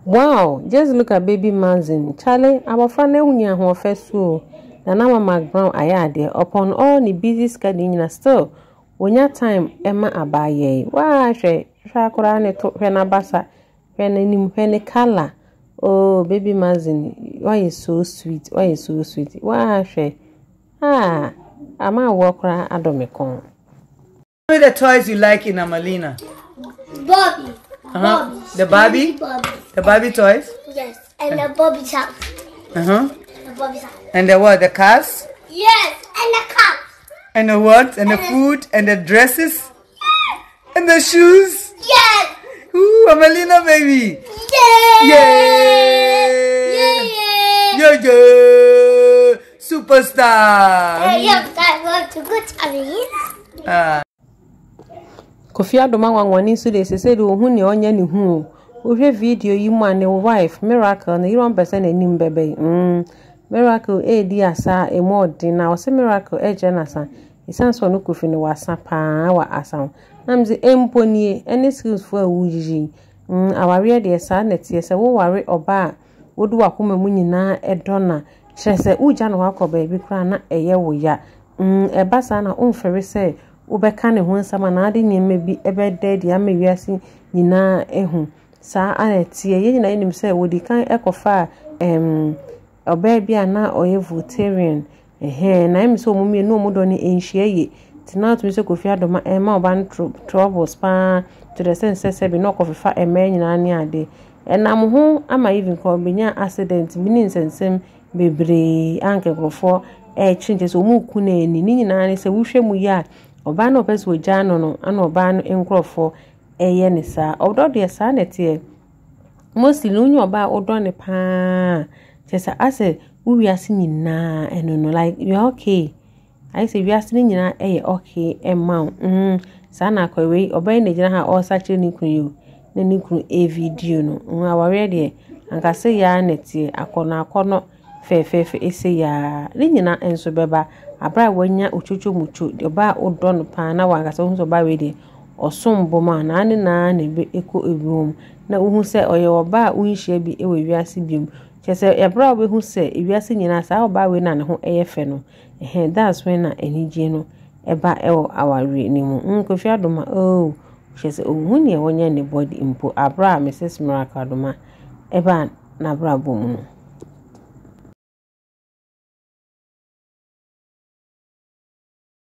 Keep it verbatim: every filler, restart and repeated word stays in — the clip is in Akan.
Wow, just look at Baby Maxin. Charlie, our friend Unya who first so na na Mama Brown ayade upon all the busy schedule still. When your time Emma abaye. Wah, she shakura ne to pena basa pena nim pena color. Oh, Baby Maxin, why is so sweet? Why is so sweet? Wah, she ah, ama walkra adomekon. What are the toys you like in Amalina? Bobby. Uh-huh. The Barbie? Bobby. The Barbie toys? Yes. And the Bobby's house. Uh-huh. The Bobby's house. And the what? The cars? Yes. And the cups. And the what? And, and the, the food? And the dresses? Yes. And the shoes? Yes. Ooh, Amalina baby. Yay! Yay! Yay! Yeah, yeah! Superstar! Hey, yeah, that was too good, Amalina. Ah. Kofi Adoma wangwani so de sese de ohun ne onya ne hu o hwe video yi mu ane wife Miracle na one percent anim bebe mm Miracle e di asa e mo di na o se Miracle e je na sa isan so no Kofi ne wasa pa wa asa namzi emponie any skills for awujiji mm aware de sa na tie se wo ware oba wodu wakoma mu nyina e dona kire se uja no akoba bi kra na eye wo ya mm e basa na umfere se ubeka ne ho nsama na ade nyemme bi ebede dia mewiase nyina ehu sa anetie ye nyina enim se wodi kan ekofa em oba bia na oye vegetarian ehe na em so mumie no mudo ni enhie ye tina to se Kofi Adoma e ma oba troubles pa to the sense se bi no kofifa e ma nyina ne ade enam ho ama even ko benya accident mini nsensem bebre anke grofo e chinje so mu ku na ni nyina ne se wuhwe mu ya oba no peso jano no ana oba no enkrofo eye ne sa odo de sa netie mostly no nyu oba odo ne pa chesa ase wiase nyina eno no like you are okay I say wiase nyina eye okay emma mm sa na kwawe oba ne gina ha o sache ni kunu ne ni kunu e video no nwa ware de anka se ya netie akono akono fe fe fe ese ya ni nyina enso beba abra wanya ochocho mucho de ba odo no pa na wanga so so ba we de osombo ma na ne na ne be eko ebiom na uhu se oye oba unhia bi e we wiase biom chese ebra we hu se wiase nyina sa oba we na ne ho eye fe no eh that's when na enije no eba e aware ni mu Kofi Adoma oh chese ohu ne wonya ne body impo abra Missus Miracle Adoma eba na bra bom no